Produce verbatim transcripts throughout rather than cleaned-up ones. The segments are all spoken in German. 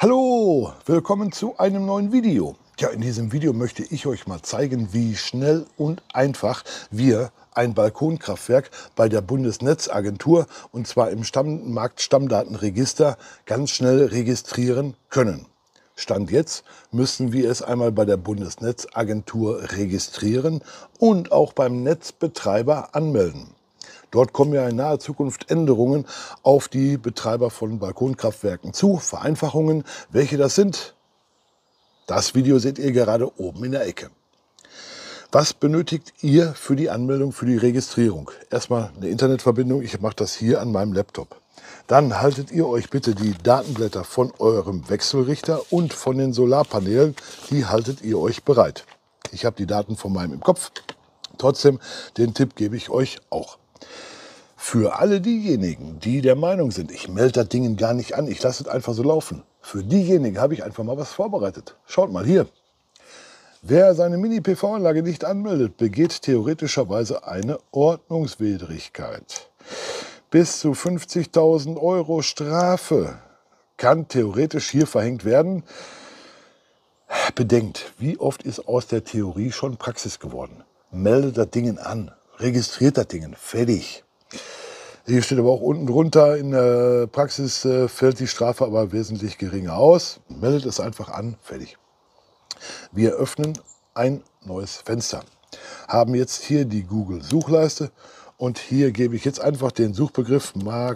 Hallo, willkommen zu einem neuen Video. Ja, in diesem Video möchte ich euch mal zeigen, wie schnell und einfach wir ein Balkonkraftwerk bei der Bundesnetzagentur, und zwar im Stammmarkt-Stammdatenregister, ganz schnell registrieren können. Stand jetzt müssen wir es einmal bei der Bundesnetzagentur registrieren und auch beim Netzbetreiber anmelden. Dort kommen ja in naher Zukunft Änderungen auf die Betreiber von Balkonkraftwerken zu, Vereinfachungen. Welche das sind, das Video seht ihr gerade oben in der Ecke. Was benötigt ihr für die Anmeldung, für die Registrierung? Erstmal eine Internetverbindung, ich mache das hier an meinem Laptop. Dann haltet ihr euch bitte die Datenblätter von eurem Wechselrichter und von den Solarpanelen, die haltet ihr euch bereit. Ich habe die Daten von meinem im Kopf, trotzdem den Tipp gebe ich euch auch. Für alle diejenigen, die der Meinung sind, ich melde das Ding gar nicht an, ich lasse es einfach so laufen. Für diejenigen habe ich einfach mal was vorbereitet. Schaut mal hier. Wer seine Mini-P V-Anlage nicht anmeldet, begeht theoretischerweise eine Ordnungswidrigkeit. Bis zu fünfzigtausend Euro Strafe kann theoretisch hier verhängt werden. Bedenkt, wie oft ist aus der Theorie schon Praxis geworden. Meldet das Ding an, registriert das Ding, fertig. Hier steht aber auch unten drunter, in der Praxis äh, fällt die Strafe aber wesentlich geringer aus. Meldet es einfach an, fertig. Wir öffnen ein neues Fenster. Haben jetzt hier die Google-Suchleiste und hier gebe ich jetzt einfach den Suchbegriff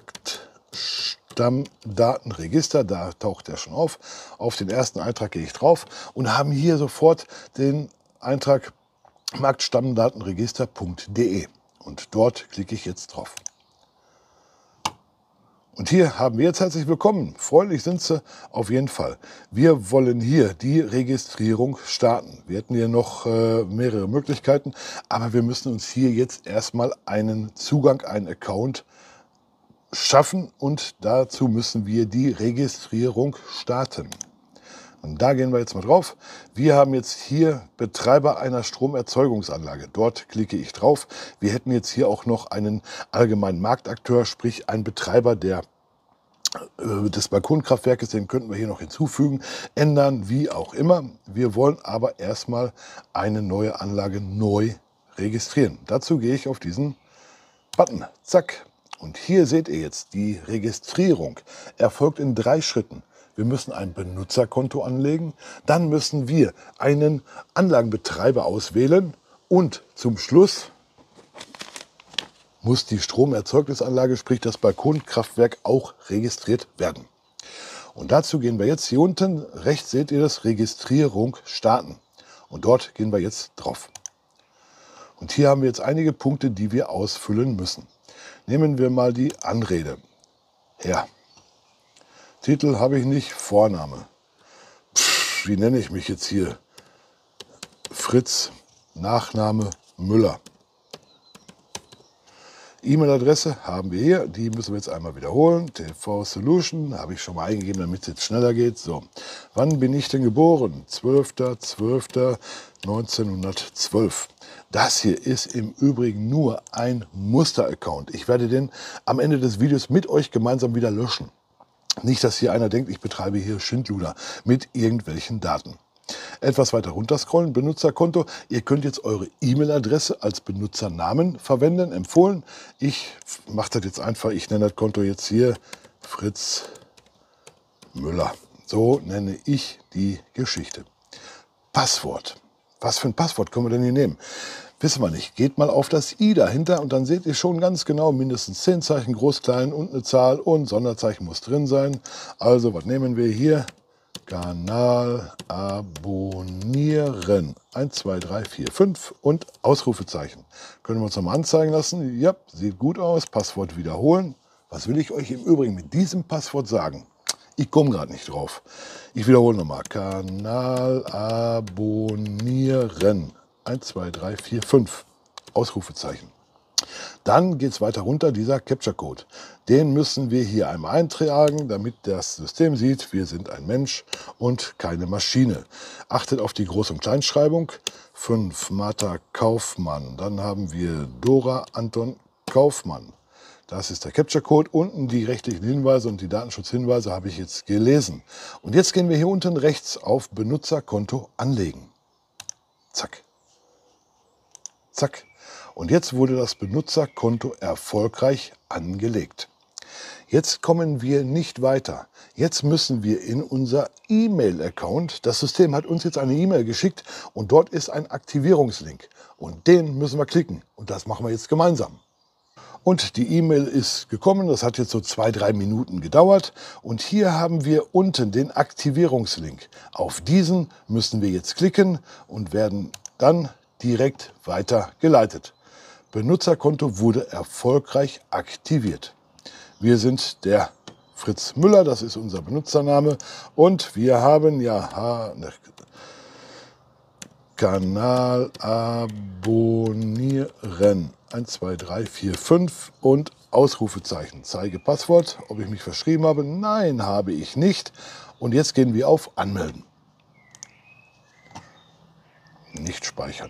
Marktstammdatenregister, da taucht er schon auf. Auf den ersten Eintrag gehe ich drauf und haben hier sofort den Eintrag marktstammdatenregister punkt de und dort klicke ich jetzt drauf. Und hier haben wir jetzt herzlich willkommen. Freundlich sind sie auf jeden Fall. Wir wollen hier die Registrierung starten. Wir hätten hier noch äh, mehrere Möglichkeiten, aber wir müssen uns hier jetzt erstmal einen Zugang, einen Account schaffen und dazu müssen wir die Registrierung starten. Und da gehen wir jetzt mal drauf. Wir haben jetzt hier Betreiber einer Stromerzeugungsanlage. Dort klicke ich drauf. Wir hätten jetzt hier auch noch einen allgemeinen Marktakteur, sprich ein Betreiber der, äh, des Balkonkraftwerkes. Den könnten wir hier noch hinzufügen, ändern, wie auch immer. Wir wollen aber erstmal eine neue Anlage neu registrieren. Dazu gehe ich auf diesen Button. Zack. Und hier seht ihr jetzt, die Registrierung erfolgt in drei Schritten. Wir müssen ein Benutzerkonto anlegen, dann müssen wir einen Anlagenbetreiber auswählen und zum Schluss muss die Stromerzeugnisanlage, sprich das Balkonkraftwerk, auch registriert werden. Und dazu gehen wir jetzt hier unten, rechts seht ihr das, Registrierung starten. Und dort gehen wir jetzt drauf. Und hier haben wir jetzt einige Punkte, die wir ausfüllen müssen. Nehmen wir mal die Anrede. Ja. Titel habe ich nicht, Vorname. Pff, wie nenne ich mich jetzt hier? Fritz, Nachname Müller. E-Mail-Adresse haben wir hier, die müssen wir jetzt einmal wiederholen. T V Solution habe ich schon mal eingegeben, damit es jetzt schneller geht. So, wann bin ich denn geboren? zwölfter zwölfter neunzehnhundertzwölf. Das hier ist im Übrigen nur ein Muster-Account. Ich werde den am Ende des Videos mit euch gemeinsam wieder löschen. Nicht, dass hier einer denkt, ich betreibe hier Schindluder mit irgendwelchen Daten. Etwas weiter runter scrollen, Benutzerkonto. Ihr könnt jetzt eure E-Mail-Adresse als Benutzernamen verwenden, empfohlen. Ich mache das jetzt einfach, ich nenne das Konto jetzt hier Fritz Müller. So nenne ich die Geschichte. Passwort. Was für ein Passwort können wir denn hier nehmen? Wissen wir nicht. Geht mal auf das I dahinter und dann seht ihr schon ganz genau, mindestens zehn Zeichen, groß, klein und eine Zahl und Sonderzeichen muss drin sein. Also, was nehmen wir hier? Kanal abonnieren. eins, zwei, drei, vier, fünf und Ausrufezeichen. Können wir uns nochmal anzeigen lassen. Ja, sieht gut aus. Passwort wiederholen. Was will ich euch im Übrigen mit diesem Passwort sagen? Ich komme gerade nicht drauf. Ich wiederhole nochmal. Kanal abonnieren. eins, zwei, drei, vier, fünf. Ausrufezeichen. Dann geht es weiter runter, dieser Capture-Code. Den müssen wir hier einmal eintragen, damit das System sieht, wir sind ein Mensch und keine Maschine. Achtet auf die Groß- und Kleinschreibung. fünf Martha Kaufmann. Dann haben wir Dora Anton Kaufmann. Das ist der Capture-Code. Unten die rechtlichen Hinweise und die Datenschutzhinweise habe ich jetzt gelesen. Und jetzt gehen wir hier unten rechts auf Benutzerkonto anlegen. Zack. Zack. Und jetzt wurde das Benutzerkonto erfolgreich angelegt. Jetzt kommen wir nicht weiter. Jetzt müssen wir in unser E-Mail-Account. Das System hat uns jetzt eine E-Mail geschickt und dort ist ein Aktivierungslink. Und den müssen wir klicken. Und das machen wir jetzt gemeinsam. Und die E-Mail ist gekommen. Das hat jetzt so zwei, drei Minuten gedauert. Und hier haben wir unten den Aktivierungslink. Auf diesen müssen wir jetzt klicken und werden dann direkt weitergeleitet. Benutzerkonto wurde erfolgreich aktiviert. Wir sind der Fritz Müller, das ist unser Benutzername. Und wir haben ja ne, Kanal abonnieren. eins, zwei, drei, vier, fünf und Ausrufezeichen. Zeige Passwort. Ob ich mich verschrieben habe? Nein, habe ich nicht. Und jetzt gehen wir auf Anmelden. Nicht speichern.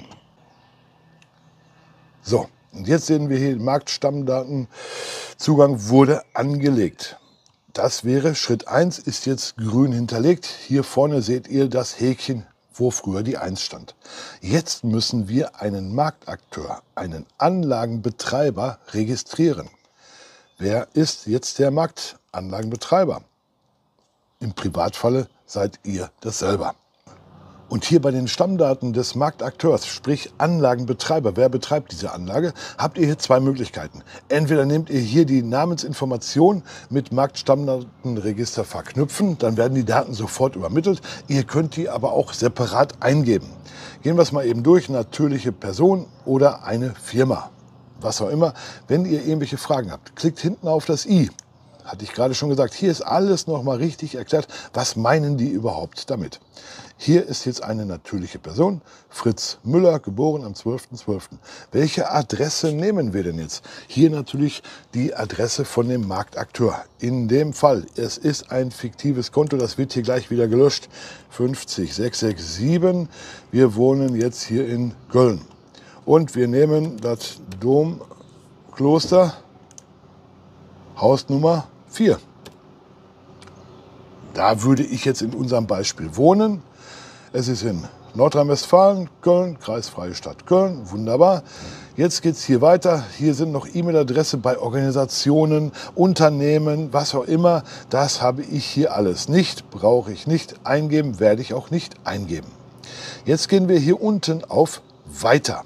So, und jetzt sehen wir hier, Marktstammdatenzugang wurde angelegt. Das wäre Schritt eins, ist jetzt grün hinterlegt. Hier vorne seht ihr das Häkchen, wo früher die eins stand. Jetzt müssen wir einen Marktakteur, einen Anlagenbetreiber registrieren. Wer ist jetzt der Marktanlagenbetreiber? Im Privatfalle seid ihr das selber. Und hier bei den Stammdaten des Marktakteurs, sprich Anlagenbetreiber, wer betreibt diese Anlage, habt ihr hier zwei Möglichkeiten. Entweder nehmt ihr hier die Namensinformation mit Marktstammdatenregister verknüpfen, dann werden die Daten sofort übermittelt. Ihr könnt die aber auch separat eingeben. Gehen wir es mal eben durch, natürliche Person oder eine Firma. Was auch immer. Wenn ihr irgendwelche Fragen habt, klickt hinten auf das i. Hatte ich gerade schon gesagt, hier ist alles nochmal richtig erklärt, was meinen die überhaupt damit. Hier ist jetzt eine natürliche Person, Fritz Müller, geboren am zwölften zwölften Welche Adresse nehmen wir denn jetzt? Hier natürlich die Adresse von dem Marktakteur. In dem Fall, es ist ein fiktives Konto, das wird hier gleich wieder gelöscht. fünfzig sechshundertsiebenundsechzig. Wir wohnen jetzt hier in Köln. Und wir nehmen das Domkloster, Hausnummer vier. Da würde ich jetzt in unserem Beispiel wohnen. Es ist in Nordrhein-Westfalen, Köln, kreisfreie Stadt Köln, wunderbar. Jetzt geht es hier weiter. Hier sind noch E-Mail-Adresse bei Organisationen, Unternehmen, was auch immer. Das habe ich hier alles nicht, brauche ich nicht eingeben, werde ich auch nicht eingeben. Jetzt gehen wir hier unten auf Weiter.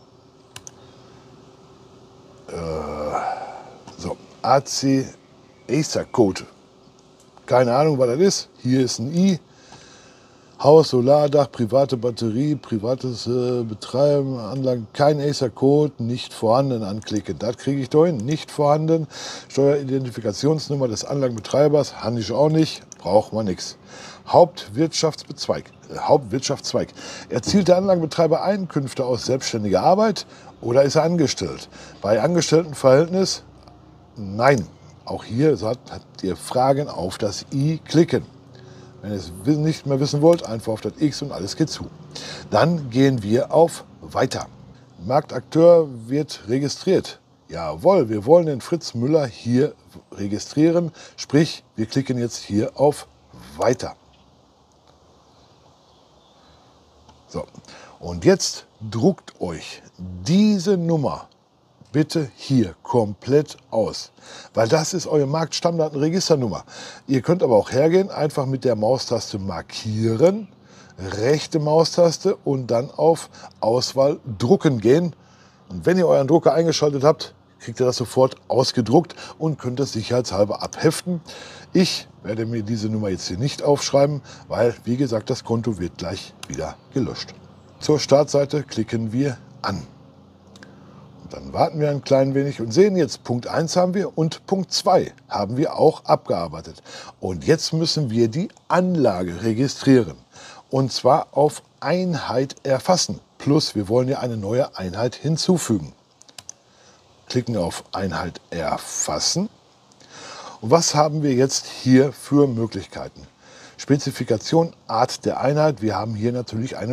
Äh, so, A C Acer Code. Keine Ahnung, was das ist. Hier ist ein I. Haus, Solardach, private Batterie, privates äh, Betreiben, Anlagen, kein Acer-Code, nicht vorhanden, anklicken. Das kriege ich da hin, nicht vorhanden. Steueridentifikationsnummer des Anlagenbetreibers, habe ich auch nicht, braucht man nichts. Hauptwirtschaftszweig, äh, Hauptwirtschaftszweig. Erzielt der Anlagenbetreiber Einkünfte aus selbstständiger Arbeit oder ist er angestellt? Bei Angestelltenverhältnis, nein. Auch hier habt ihr Fragen auf das i klicken. Wenn ihr es nicht mehr wissen wollt, einfach auf das X und alles geht zu. Dann gehen wir auf Weiter. Marktakteur wird registriert. Jawohl, wir wollen den Fritz Müller hier registrieren. Sprich, wir klicken jetzt hier auf Weiter. So, und jetzt druckt euch diese Nummer bitte hier komplett aus, weil das ist eure Marktstammdatenregisternummer. Ihr könnt aber auch hergehen, einfach mit der Maustaste markieren, rechte Maustaste und dann auf Auswahl drucken gehen. Und wenn ihr euren Drucker eingeschaltet habt, kriegt ihr das sofort ausgedruckt und könnt es sicherheitshalber abheften. Ich werde mir diese Nummer jetzt hier nicht aufschreiben, weil, wie gesagt, das Konto wird gleich wieder gelöscht. Zur Startseite klicken wir an. Dann warten wir ein klein wenig und sehen jetzt, Punkt eins haben wir und Punkt zwei haben wir auch abgearbeitet. Und jetzt müssen wir die Anlage registrieren. Und zwar auf Einheit erfassen. Plus, wir wollen ja eine neue Einheit hinzufügen. Klicken auf Einheit erfassen. Und was haben wir jetzt hier für Möglichkeiten? Spezifikation, Art der Einheit. Wir haben hier natürlich eine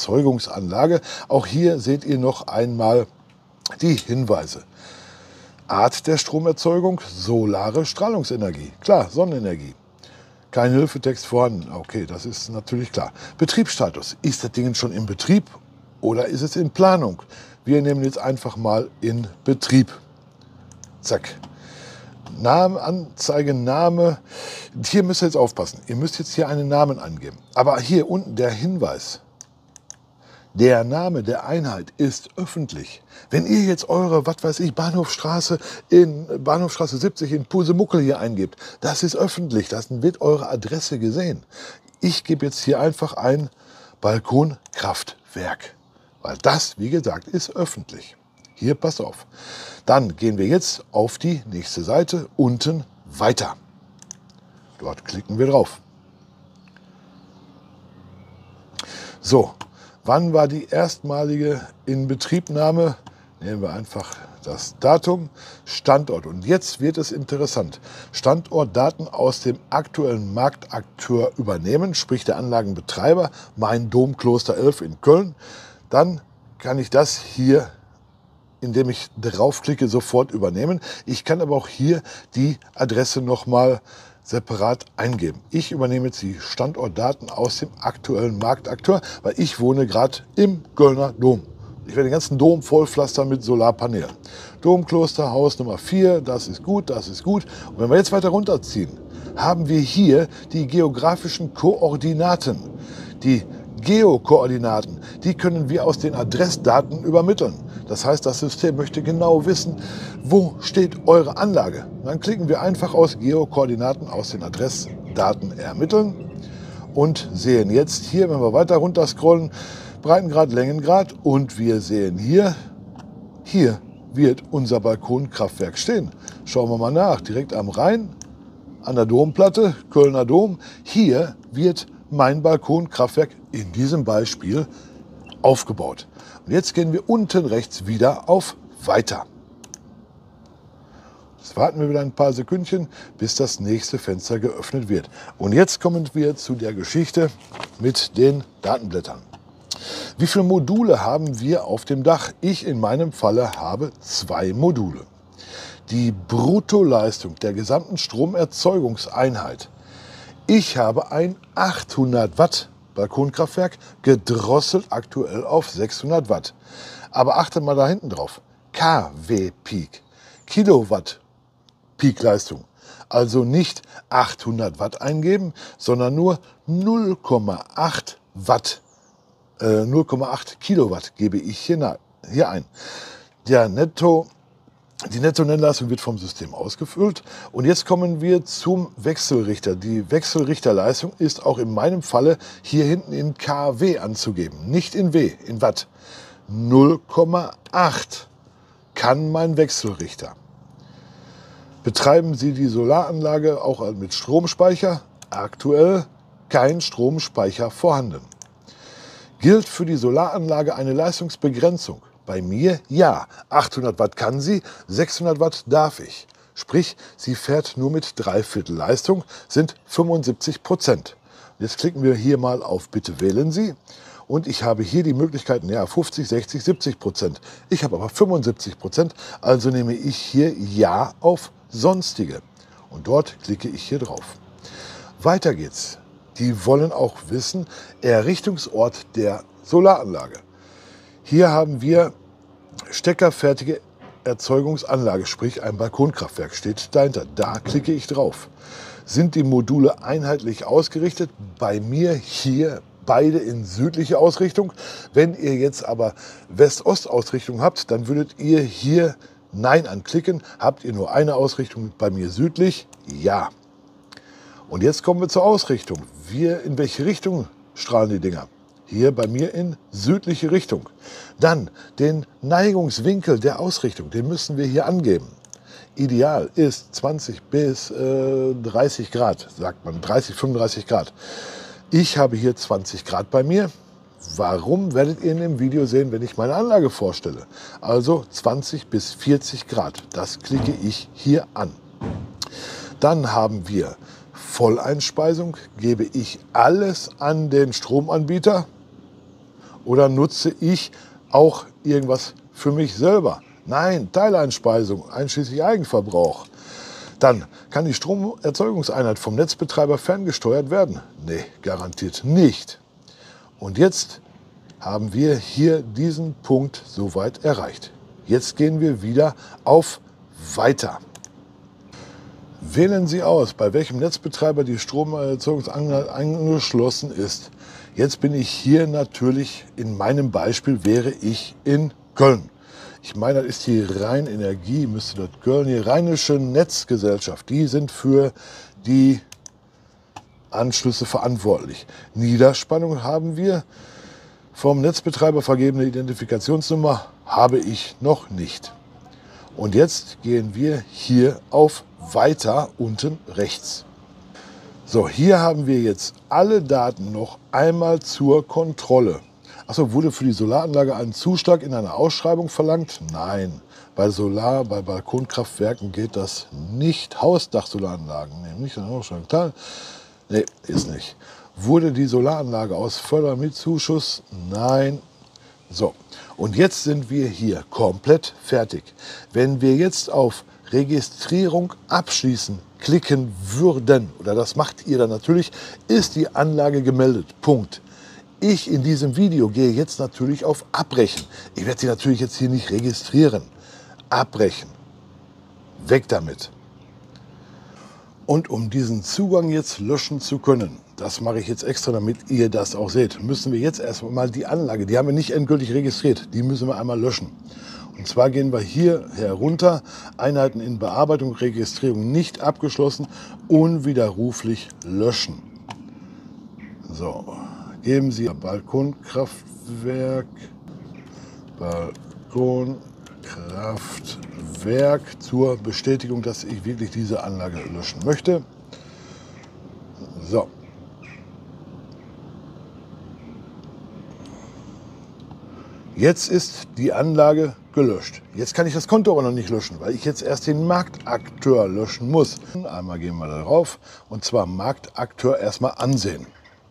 Stromerzeugungsanlage. Auch hier seht ihr noch einmal die Hinweise. Art der Stromerzeugung, solare Strahlungsenergie. Klar, Sonnenenergie. Kein Hilfetext vorhanden. Okay, das ist natürlich klar. Betriebsstatus. Ist das Ding schon in Betrieb oder ist es in Planung? Wir nehmen jetzt einfach mal in Betrieb. Zack. Name, Anzeige, Name. Hier müsst ihr jetzt aufpassen. Ihr müsst jetzt hier einen Namen angeben. Aber hier unten der Hinweis. Der Name der Einheit ist öffentlich. Wenn ihr jetzt eure, was weiß ich, Bahnhofstraße in Bahnhofstraße siebzig in Pusemuckel hier eingebt, das ist öffentlich. Das wird eure Adresse gesehen. Ich gebe jetzt hier einfach ein Balkonkraftwerk, weil das, wie gesagt, ist öffentlich. Hier, passt auf. Dann gehen wir jetzt auf die nächste Seite, unten weiter. Dort klicken wir drauf. So. Wann war die erstmalige Inbetriebnahme? Nehmen wir einfach das Datum, Standort. Und jetzt wird es interessant. Standortdaten aus dem aktuellen Marktakteur übernehmen, sprich der Anlagenbetreiber, mein Domkloster elf in Köln. Dann kann ich das hier, indem ich draufklicke, sofort übernehmen. Ich kann aber auch hier die Adresse nochmal separat eingeben. Ich übernehme jetzt die Standortdaten aus dem aktuellen Marktakteur, weil ich wohne gerade im Kölner Dom. Ich werde den ganzen Dom vollpflastern mit Solarpanelen. Domkloster, Haus Nummer vier, das ist gut, das ist gut. Und wenn wir jetzt weiter runterziehen, haben wir hier die geografischen Koordinaten. Die Geokoordinaten, die können wir aus den Adressdaten übermitteln. Das heißt, das System möchte genau wissen, wo steht eure Anlage. Dann klicken wir einfach aus Geokoordinaten aus den Adressdaten ermitteln und sehen jetzt hier, wenn wir weiter runter scrollen, Breitengrad, Längengrad und wir sehen hier, hier wird unser Balkonkraftwerk stehen. Schauen wir mal nach, direkt am Rhein, an der Domplatte, Kölner Dom. Hier wird mein Balkonkraftwerk in diesem Beispiel aufgebaut. Und jetzt gehen wir unten rechts wieder auf Weiter. Jetzt warten wir wieder ein paar Sekündchen, bis das nächste Fenster geöffnet wird. Und jetzt kommen wir zu der Geschichte mit den Datenblättern. Wie viele Module haben wir auf dem Dach? Ich in meinem Falle habe zwei Module. Die Bruttoleistung der gesamten Stromerzeugungseinheit. Ich habe ein achthundert Watt Balkonkraftwerk, gedrosselt aktuell auf sechshundert Watt. Aber achte mal da hinten drauf. K W Peak, Kilowatt Peakleistung. Also nicht achthundert Watt eingeben, sondern nur null Komma acht Watt, äh, null Komma acht Kilowatt gebe ich hier, hier ein. Der Netto Die Netto-Nennleistung wird vom System ausgefüllt. Und jetzt kommen wir zum Wechselrichter. Die Wechselrichterleistung ist auch in meinem Falle hier hinten in K W anzugeben, nicht in W, in Watt. null Komma acht kann mein Wechselrichter. Betreiben Sie die Solaranlage auch mit Stromspeicher? Aktuell kein Stromspeicher vorhanden. Gilt für die Solaranlage eine Leistungsbegrenzung? Bei mir ja. achthundert Watt kann sie, sechshundert Watt darf ich. Sprich, sie fährt nur mit Dreiviertel Leistung, sind fünfundsiebzig Prozent. Jetzt klicken wir hier mal auf Bitte wählen Sie. Und ich habe hier die Möglichkeiten, ja, fünfzig, sechzig, siebzig Prozent. Ich habe aber fünfundsiebzig Prozent, also nehme ich hier Ja auf Sonstige. Und dort klicke ich hier drauf. Weiter geht's. Die wollen auch wissen, Errichtungsort der Solaranlage. Hier haben wir steckerfertige Erzeugungsanlage, sprich ein Balkonkraftwerk steht dahinter. Da klicke ich drauf. Sind die Module einheitlich ausgerichtet? Bei mir hier beide in südliche Ausrichtung. Wenn ihr jetzt aber West-Ost-Ausrichtung habt, dann würdet ihr hier Nein anklicken. Habt ihr nur eine Ausrichtung, bei mir südlich? Ja. Und jetzt kommen wir zur Ausrichtung. Wir, in welche Richtung strahlen die Dinger? Hier bei mir in südliche Richtung. Dann den Neigungswinkel der Ausrichtung, den müssen wir hier angeben. Ideal ist zwanzig bis dreißig Grad, sagt man, dreißig, fünfunddreißig Grad. Ich habe hier zwanzig Grad bei mir. Warum, werdet ihr in dem Video sehen, wenn ich meine Anlage vorstelle. Also zwanzig bis vierzig Grad, das klicke ich hier an. Dann haben wir Volleinspeisung. Gebe ich alles an den Stromanbieter oder nutze ich auch irgendwas für mich selber? Nein, Teileinspeisung, einschließlich Eigenverbrauch. Dann kann die Stromerzeugungseinheit vom Netzbetreiber ferngesteuert werden. Nee, garantiert nicht. Und jetzt haben wir hier diesen Punkt soweit erreicht. Jetzt gehen wir wieder auf Weiter. Wählen Sie aus, bei welchem Netzbetreiber die Stromerzeugungseinheit angeschlossen ist. Jetzt bin ich hier natürlich, in meinem Beispiel wäre ich in Köln. Ich meine, das ist die Rheinenergie, müsste das Köln, die Rheinische Netzgesellschaft. Die sind für die Anschlüsse verantwortlich. Niederspannung haben wir. Vom Netzbetreiber vergebene Identifikationsnummer habe ich noch nicht. Und jetzt gehen wir hier auf Weiter unten rechts. So, hier haben wir jetzt alle Daten noch einmal zur Kontrolle. Achso, wurde für die Solaranlage ein Zuschlag in einer Ausschreibung verlangt? Nein. Bei Solar, bei Balkonkraftwerken geht das nicht. Hausdachsolaranlagen, nee, nicht eine Ausschreibung. Klar. Nee, ist nicht. Wurde die Solaranlage aus Förder mit Zuschuss? Nein. So, und jetzt sind wir hier komplett fertig. Wenn wir jetzt auf Registrierung abschließen klicken würden, oder das macht ihr dann natürlich, ist die Anlage gemeldet. Punkt. Ich in diesem Video gehe jetzt natürlich auf Abbrechen. Ich werde sie natürlich jetzt hier nicht registrieren. Abbrechen. Weg damit. Und um diesen Zugang jetzt löschen zu können, das mache ich jetzt extra, damit ihr das auch seht, müssen wir jetzt erstmal die Anlage, die haben wir nicht endgültig registriert, die müssen wir einmal löschen. Und zwar gehen wir hier herunter, Einheiten in Bearbeitung, Registrierung nicht abgeschlossen, unwiderruflich löschen. So, geben Sie Balkonkraftwerk, Balkonkraftwerk zur Bestätigung, dass ich wirklich diese Anlage löschen möchte. So. Jetzt ist die Anlage gelöscht. Jetzt kann ich das Konto aber noch nicht löschen, weil ich jetzt erst den Marktakteur löschen muss. Einmal gehen wir da drauf und zwar Marktakteur erstmal ansehen.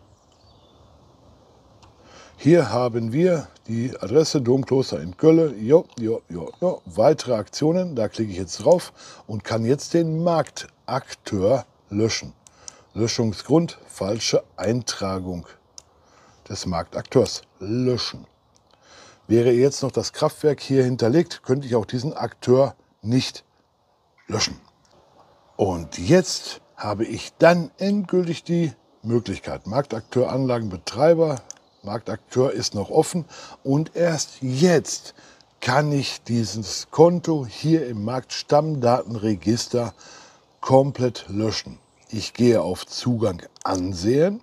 Hier haben wir die Adresse Domkloster in Köln. Jo, jo, jo, jo. Weitere Aktionen, da klicke ich jetzt drauf und kann jetzt den Marktakteur löschen. Löschungsgrund, falsche Eintragung des Marktakteurs. Löschen. Wäre jetzt noch das Kraftwerk hier hinterlegt, könnte ich auch diesen Akteur nicht löschen. Und jetzt habe ich dann endgültig die Möglichkeit. Marktakteur, Anlagenbetreiber, Marktakteur ist noch offen und erst jetzt kann ich dieses Konto hier im Marktstammdatenregister komplett löschen. Ich gehe auf Zugang ansehen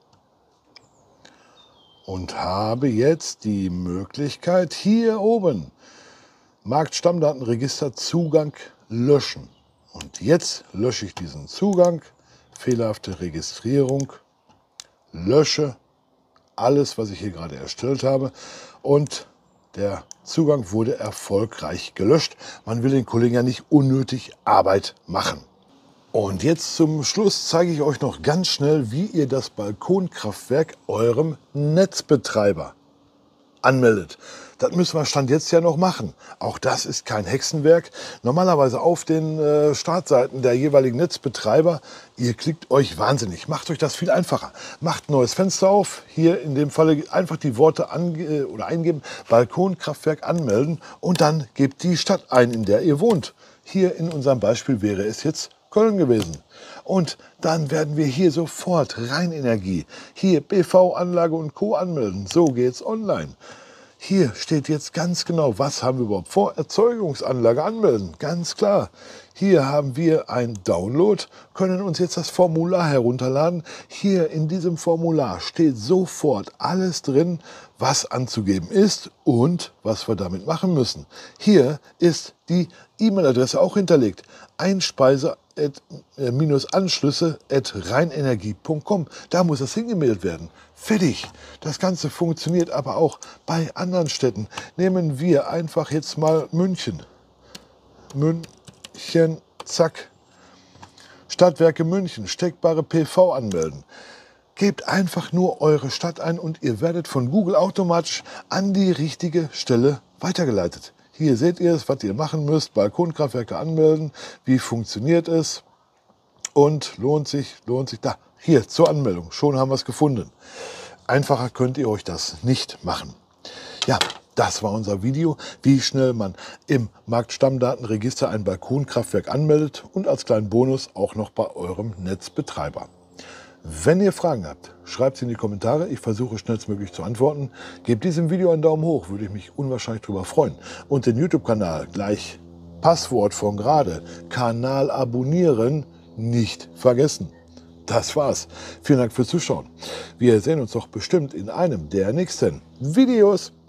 und habe jetzt die Möglichkeit, hier oben Marktstammdatenregister Zugang löschen. Und jetzt lösche ich diesen Zugang, fehlerhafte Registrierung, lösche alles, was ich hier gerade erstellt habe und der Zugang wurde erfolgreich gelöscht. Man will den Kollegen ja nicht unnötig Arbeit machen. Und jetzt zum Schluss zeige ich euch noch ganz schnell, wie ihr das Balkonkraftwerk eurem Netzbetreiber anmeldet. Das müssen wir Stand jetzt ja noch machen. Auch das ist kein Hexenwerk. Normalerweise auf den äh, Startseiten der jeweiligen Netzbetreiber, ihr klickt euch wahnsinnig, macht euch das viel einfacher. Macht ein neues Fenster auf, hier in dem Falle einfach die Worte ange oder eingeben, Balkonkraftwerk anmelden und dann gebt die Stadt ein, in der ihr wohnt. Hier in unserem Beispiel wäre es jetzt Köln gewesen. Und dann werden wir hier sofort Rheinenergie, hier B V-Anlage und Co. anmelden. So geht's online. Hier steht jetzt ganz genau, was haben wir überhaupt vor. Erzeugungsanlage anmelden, ganz klar. Hier haben wir ein Download, können uns jetzt das Formular herunterladen. Hier in diesem Formular steht sofort alles drin, was anzugeben ist und was wir damit machen müssen. Hier ist die E-Mail-Adresse auch hinterlegt. Einspeise Anschlüsse at rheinenergie punkt com. Da muss das hingemeldet werden. Fertig. Das Ganze funktioniert aber auch bei anderen Städten. Nehmen wir einfach jetzt mal München. München, zack. Stadtwerke München, steckbare P V anmelden. Gebt einfach nur eure Stadt ein und ihr werdet von Google automatisch an die richtige Stelle weitergeleitet. hier seht ihr es, was ihr machen müsst. Balkonkraftwerke anmelden. Wie funktioniert es? Und lohnt sich, lohnt sich, da, hier zur Anmeldung. Schon haben wir es gefunden. Einfacher könnt ihr euch das nicht machen. Ja, das war unser Video, wie schnell man im Marktstammdatenregister ein Balkonkraftwerk anmeldet und als kleinen Bonus auch noch bei eurem Netzbetreiber. Wenn ihr Fragen habt, schreibt sie in die Kommentare. Ich versuche schnellstmöglich zu antworten. Gebt diesem Video einen Daumen hoch, würde ich mich unwahrscheinlich darüber freuen. Und den YouTube-Kanal gleich Passwort von gerade, Kanal abonnieren, nicht vergessen. Das war's. Vielen Dank fürs Zuschauen. Wir sehen uns doch bestimmt in einem der nächsten Videos.